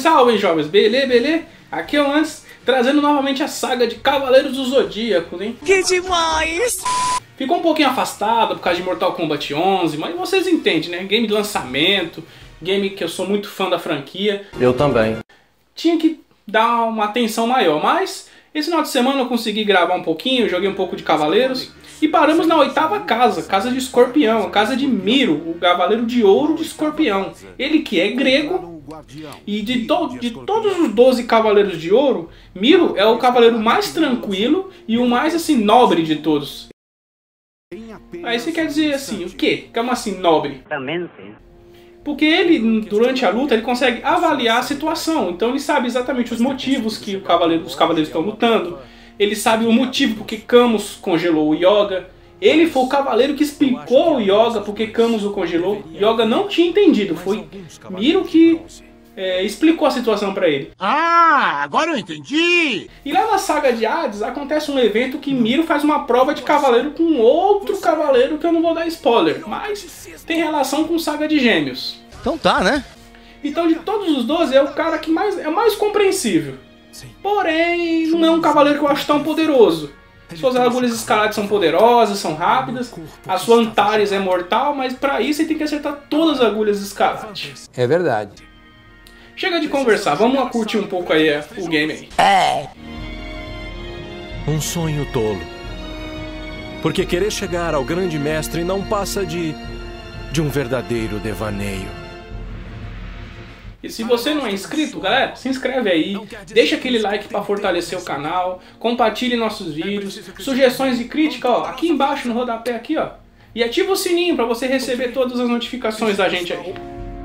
salve, jovens! Belê? Aqui é o Antes, trazendo novamente a saga de Cavaleiros do Zodíaco, hein? Que demais! Ficou um pouquinho afastado por causa de Mortal Kombat 11, mas vocês entendem, né? Game de lançamento, game que eu sou muito fã da franquia. Eu também. Tinha que dar uma atenção maior, mas esse final de semana eu consegui gravar um pouquinho, joguei um pouco de Cavaleiros e paramos na oitava casa, casa de Escorpião, a casa de Miro, o Cavaleiro de Ouro de Escorpião. Ele que é grego e de todos os 12 Cavaleiros de Ouro, Miro é o cavaleiro mais tranquilo e o mais assim nobre de todos. Aí você quer dizer assim, o quê? Como assim nobre? Porque ele, durante a luta, ele consegue avaliar a situação. Então ele sabe exatamente os motivos que os cavaleiros estão lutando. Ele sabe o motivo porque Camus congelou o Yoga. Ele foi o cavaleiro que explicou o Yoga porque Camus o congelou. Yoga não tinha entendido. Foi Miro que explicou a situação pra ele. Ah, agora eu entendi! E lá na saga de Hades acontece um evento que Miro faz uma prova de cavaleiro com outro cavaleiro que eu não vou dar spoiler, mas tem relação com saga de Gêmeos. Então tá, né? Então de todos os 12 é o cara que é mais compreensível. Porém, não é um cavaleiro que eu acho tão poderoso. Suas agulhas escaladas são poderosas, são rápidas. A sua Antares é mortal, mas pra isso você tem que acertar todas as agulhas escaladas. É verdade. Chega de conversar, vamos lá curtir um pouco aí o game aí. Um sonho tolo. Porque querer chegar ao grande mestre não passa de um verdadeiro devaneio. E se você não é inscrito, galera, se inscreve aí, deixa aquele like para fortalecer o canal, compartilhe nossos vídeos, sugestões e crítica, ó, aqui embaixo no rodapé aqui, ó. E ativa o sininho para você receber todas as notificações da gente aí.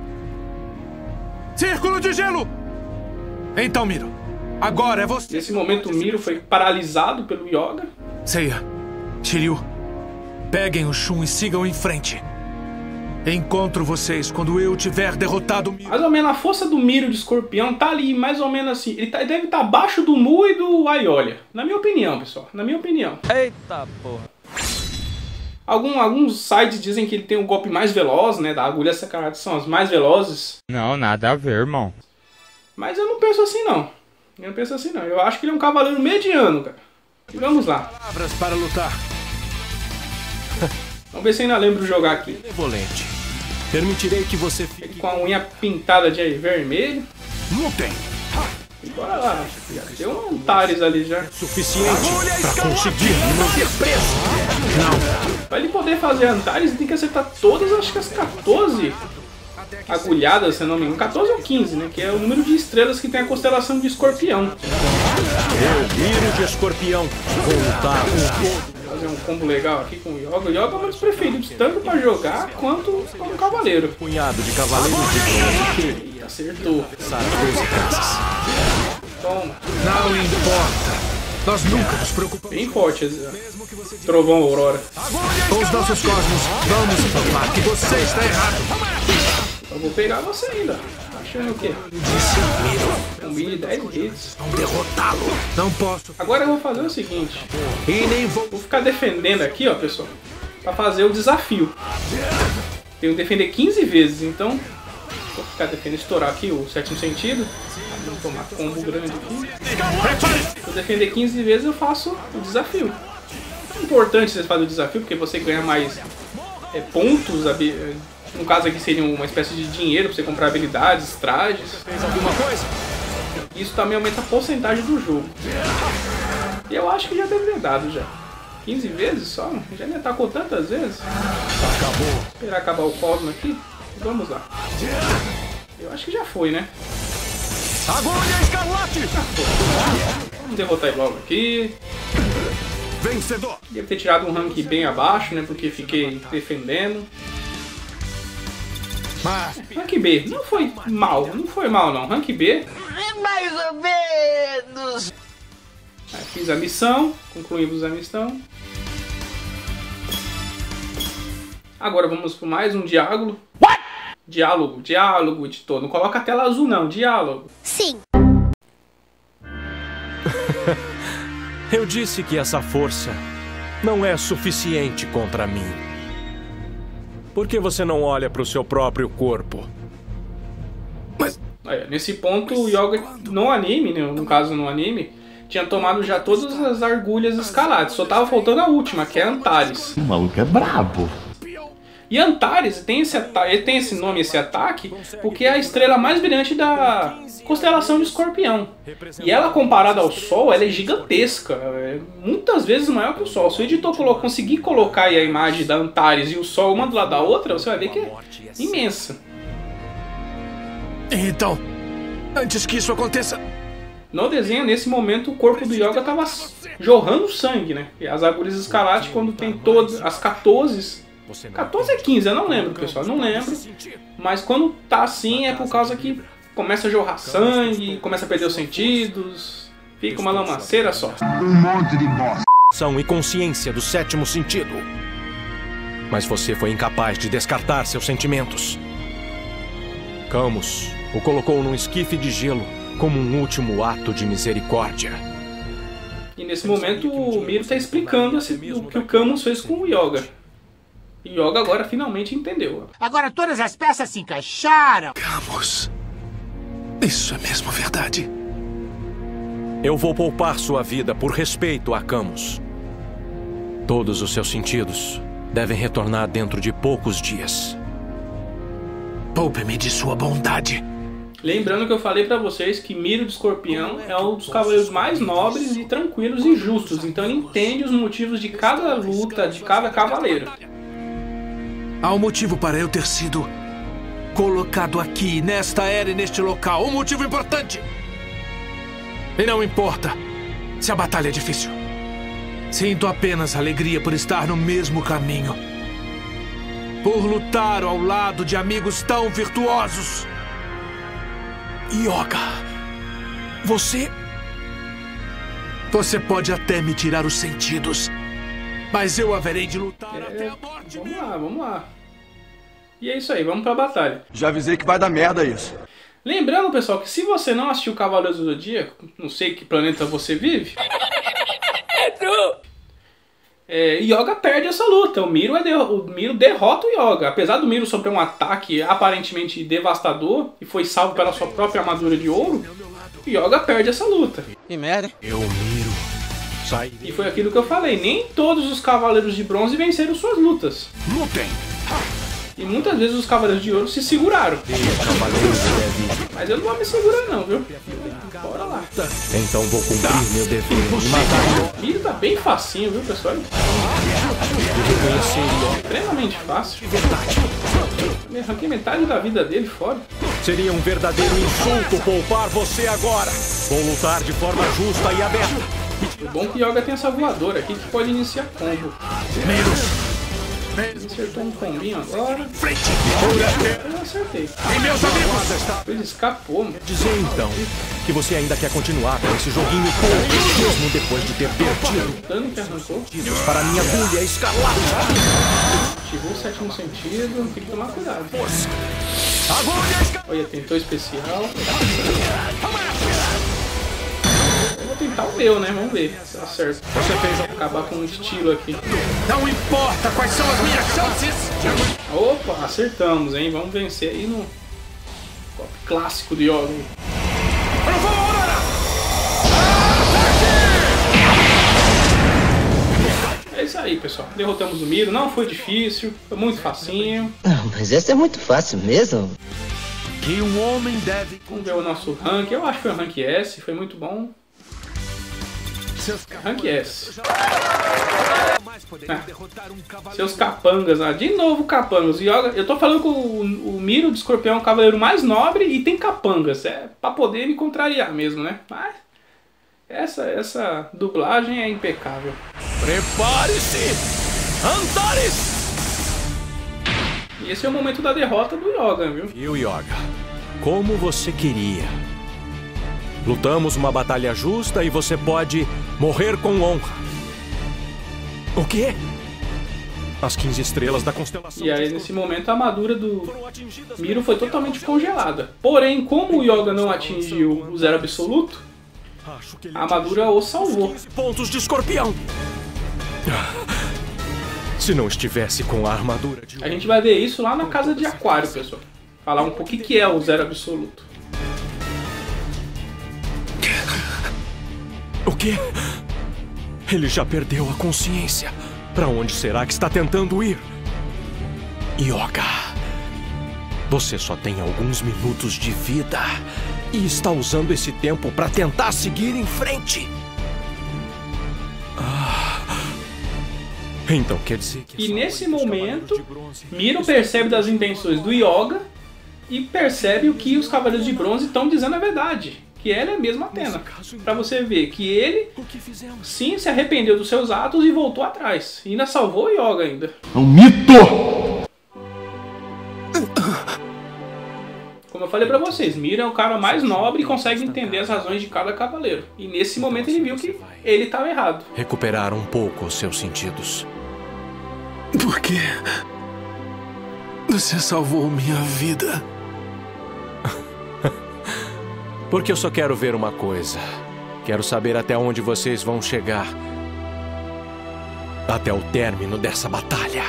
Círculo de gelo! Então, Miro, agora é você. Nesse momento o Miro foi paralisado pelo Yoga. Seiya, Shiryu, peguem o Shun e sigam em frente. Encontro vocês quando eu tiver derrotado o Miro. Mais ou menos a força do Miro de Escorpião tá ali, mais ou menos assim. Ele deve estar abaixo do Mu e do Aiolia. Na minha opinião, pessoal. Na minha opinião. Eita porra. Alguns sites dizem que ele tem o golpe mais veloz, né? Da agulha sagrada são as mais velozes. Não, nada a ver, irmão. Mas eu não penso assim, não. Eu não penso assim, não. Eu acho que ele é um cavaleiro mediano, cara. E vamos lá. Palavras para lutar. Vamos ver se ainda lembro de jogar aqui. Benevolente. Permitirei que você fique Com a unha pintada de vermelho. Lutem. E bora lá. Já deu um Antares ali já. Suficiente para conseguir me manter preso. Não. Pra ele poder fazer Antares, ele tem que acertar todas, acho que as 14 agulhadas, se não me engano. 14 ou 15, né? Que é o número de estrelas que tem a constelação de Escorpião. Eu, Miro de Escorpião, vou lutar com Fazer um combo legal aqui com o Yoga. O Yoga é um dos preferidos, tanto pra jogar quanto como cavaleiro. punhado de cavaleiros de bronze. Ih, acertou. Passar 12 casas. Toma. Não importa. Nós nunca nos preocupamos. Bem forte, Trovão Aurora. Com os nossos cosmos, vamos provar que você está errado. Eu vou pegar você ainda. Tá achando o quê? Um mini 10 hits. Vão derrotá-lo. Não posso. Agora eu vou fazer o seguinte. E nem vou. Vou ficar defendendo aqui, ó, pessoal. Pra fazer o desafio. Tenho que defender 15 vezes, então... Vou ficar defendendo, estourar aqui o sétimo sentido. Vou tomar combo grande aqui. Se eu defender 15 vezes, eu faço o desafio. É importante vocês fazerem o desafio, porque você ganha mais pontos. No caso aqui seria uma espécie de dinheiro pra você comprar habilidades, trajes. Fez alguma coisa? Isso também aumenta a porcentagem do jogo. E eu acho que já deve ter dado já. 15 vezes só? Já me atacou tantas vezes. Acabou. Esperar acabar o Cosmo aqui. Vamos lá. Eu acho que já foi, né? Agulha escarlate! Vamos derrotar ele logo aqui. Vencedor! Deve ter tirado um rank bem abaixo, né? Porque fiquei defendendo. Mas Rank B. Não foi mal. Não foi mal, não. Rank B. Mais ou menos! Fiz a missão. Concluímos a missão. Agora vamos para mais um diálogo. What? Diálogo, editor. Não coloca a tela azul, não. Diálogo. Sim. eu disse que essa força não é suficiente contra mim. Por que você não olha para o seu próprio corpo? Aí, nesse ponto, o Yoga, no anime, né, no caso no anime, tinha tomado já todas as argulhas escaladas. Só tava faltando a última, que é Antares. O maluco é brabo. E Antares tem esse nome, esse ataque, porque é a estrela mais brilhante da constelação de Escorpião. E ela, comparada ao Sol, ela é gigantesca. É muitas vezes maior que o Sol. Se o editor conseguir colocar aí a imagem da Antares e o Sol uma do lado da outra, você vai ver que é imensa. Então, antes que isso aconteça... No desenho, nesse momento, o corpo do Yoga estava jorrando sangue, né? E as agulhas escarlate, quando tem todas as 14... 14 é 15, eu não lembro, pessoal, não lembro. Mas quando tá assim é por causa que começa a jorrar sangue, começa a perder os sentidos, fica uma lamaceira só. Um monte de bosta. E consciência do sétimo sentido. Mas você foi incapaz de descartar seus sentimentos. Camus o colocou num esquife de gelo como um último ato de misericórdia. E nesse momento o Miro tá explicando o que o Camus fez com o Yoga. E Yoga agora finalmente entendeu. Agora todas as peças se encaixaram. Camus, isso é mesmo verdade? Eu vou poupar sua vida por respeito a Camus. Todos os seus sentidos devem retornar dentro de poucos dias. Poupe-me de sua bondade. Lembrando que eu falei pra vocês que Miro de Escorpião é um dos cavaleiros mais nobres e tranquilos e justos. Então ele entende os motivos de cada luta, de cada cavaleiro. Há um motivo para eu ter sido colocado aqui, nesta era e neste local. Um motivo importante. E não importa se a batalha é difícil. Sinto apenas alegria por estar no mesmo caminho. Por lutar ao lado de amigos tão virtuosos. Yoga, você pode até me tirar os sentidos, mas eu haverei de lutar até a morte. Vamos lá. E é isso aí, vamos pra batalha. Já avisei que vai dar merda isso. Lembrando, pessoal, que se você não assistiu Cavaleiros do Zodíaco, não sei que planeta você vive, Yoga perde essa luta. O Miro derrota o Yoga. Apesar do Miro sofrer um ataque aparentemente devastador e foi salvo pela sua própria armadura de ouro, o Yoga perde essa luta. Que merda. Eu, Miro, e foi aquilo que eu falei, nem todos os Cavaleiros de Bronze venceram suas lutas. Lutem! E muitas vezes os Cavaleiros de Ouro se seguraram. Mas eu não vou me segurar não, viu? Bora lá. Então vou cumprir meu dever e matar. Miro tá bem facinho, viu, pessoal? Extremamente fácil. Me arranquei metade da vida dele fora. Seria um verdadeiro insulto poupar você agora. Vou lutar de forma justa e aberta. O bom que Yoga tem essa voadora aqui que pode iniciar combo. Acertou um combinho agora. Eu acertei. Ele escapou, mano. Dizer então que você ainda quer continuar com esse joguinho todo, mesmo depois de ter perdido. O dano que arrancou. Para minha agulha escarlate. Ativou o sétimo sentido. Tem que tomar cuidado. Agulha escarlate. Olha, tentou especial. Eu vou tentar o meu, né? Vamos ver se acerta. Você fez acabar com um estilo aqui. Não importa quais são as minhas chances! Opa, acertamos, hein? Vamos vencer aí no golpe clássico de Yoga. É isso aí, pessoal. Derrotamos o Miro. Não foi difícil, foi muito facinho. Mas essa é muito fácil mesmo. Que um homem deve... Vamos ver o nosso rank. Eu acho que foi o rank S, foi muito bom. Rank S. Seus capangas, de novo capangas. Yoga, eu tô falando que o Miro de Escorpião é o cavaleiro mais nobre e tem capangas. É pra poder me contrariar mesmo, né? Mas essa dublagem é impecável. Prepare-se! Antares! E esse é o momento da derrota do Yoga, viu? E o Yoga, como você queria. Lutamos uma batalha justa e você pode morrer com honra. O quê? As 15 estrelas da constelação. E aí, nesse momento, a armadura do Miro foi totalmente congelada. Porém, como o Yoga não atingiu o zero absoluto, a armadura o salvou. Pontos de Escorpião. Se não estivesse com a armadura de... A gente vai ver isso lá na casa de Aquário, pessoal. Falar um pouco o que é o zero absoluto. O quê? Ele já perdeu a consciência. Para onde será que está tentando ir? Yoga, você só tem alguns minutos de vida e está usando esse tempo para tentar seguir em frente. Então quer dizer que... E nesse momento, Miro percebe das intenções do Yoga e percebe o que os Cavaleiros de Bronze estão dizendo a verdade. Que ela é mesmo Athena. Pra você ver que ele, sim, se arrependeu dos seus atos e voltou atrás. E ainda salvou o Yoga ainda. É um mito! Como eu falei pra vocês, Miro é o cara mais nobre e consegue entender as razões de cada cavaleiro. E nesse momento ele viu que ele estava errado. Recuperar um pouco os seus sentidos. Por quê? Você salvou minha vida. Porque eu só quero ver uma coisa. Quero saber até onde vocês vão chegar. Até o término dessa batalha.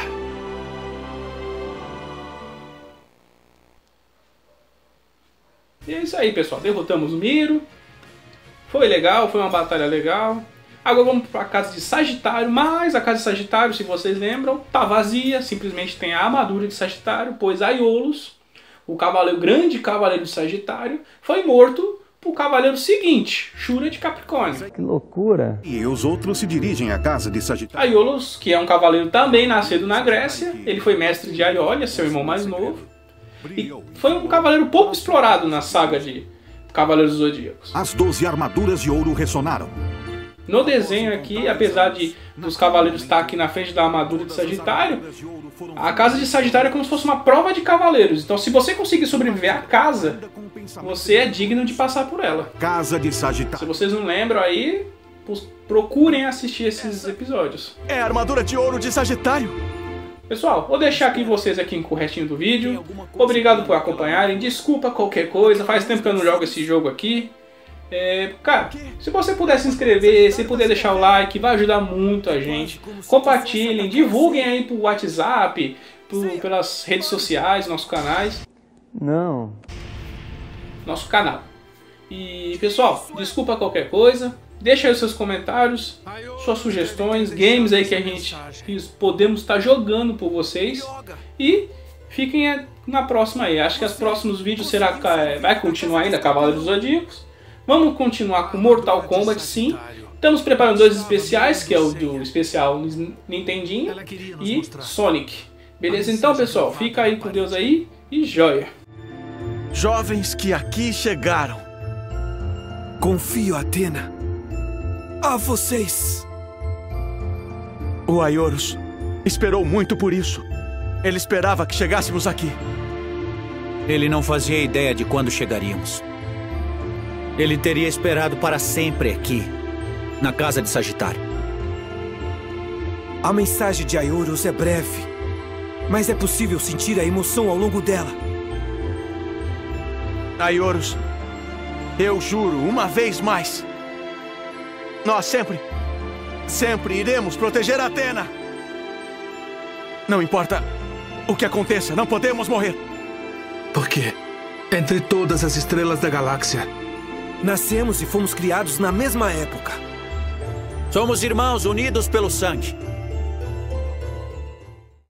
E é isso aí, pessoal. Derrotamos o Miro. Foi legal, foi uma batalha legal. Agora vamos para a casa de Sagitário, mas a casa de Sagitário, se vocês lembram, tá vazia. Simplesmente tem a armadura de Sagitário, pois Aiolos, o grande cavaleiro de Sagitário, foi morto por cavaleiro seguinte, Shura de Capricórnio. Que loucura. E os outros se dirigem à casa de Sagitário. Aiolos, que é um cavaleiro também nascido na Grécia, ele foi mestre de Aiolia, seu irmão mais novo. E foi um cavaleiro pouco explorado na saga de Cavaleiros Zodíacos. As 12 armaduras de ouro ressonaram. No desenho aqui, apesar dos cavaleiros estar aqui na frente da armadura de Sagitário, a casa de Sagitário é como se fosse uma prova de cavaleiros. Então, se você conseguir sobreviver à casa, você é digno de passar por ela. Casa de Sagitário. Se vocês não lembram aí, procurem assistir esses episódios. É a armadura de ouro de Sagitário. Pessoal, vou deixar aqui vocês aqui com o restinho do vídeo. Obrigado por acompanharem. Desculpa qualquer coisa, faz tempo que eu não jogo esse jogo aqui. Cara, se você puder se inscrever, se puder deixar o like, vai ajudar muito a gente. Compartilhem, divulguem aí pro WhatsApp, pelas redes sociais, nossos canais. Nosso canal. E pessoal, desculpa qualquer coisa. Deixa aí os seus comentários, suas sugestões, games aí que podemos estar jogando por vocês. E fiquem na próxima aí. Acho que os próximos vídeos vai continuar ainda Cavaleiros Zodíacos. Vamos continuar com Mortal Kombat, sim. Estamos preparando 2 especiais, que é o do especial Nintendinho e Sonic. Beleza? Então, pessoal, fica aí com Deus aí e joia. Jovens que aqui chegaram. Confio, Athena. A vocês. O Aiolos esperou muito por isso. Ele esperava que chegássemos aqui. Ele não fazia ideia de quando chegaríamos. Ele teria esperado para sempre aqui, na casa de Sagitário. A mensagem de Aiolos é breve, mas é possível sentir a emoção ao longo dela. Aiolos, eu juro uma vez mais. Nós sempre iremos proteger Athena. Não importa o que aconteça, não podemos morrer. Porque entre todas as estrelas da galáxia, nascemos e fomos criados na mesma época. Somos irmãos unidos pelo sangue.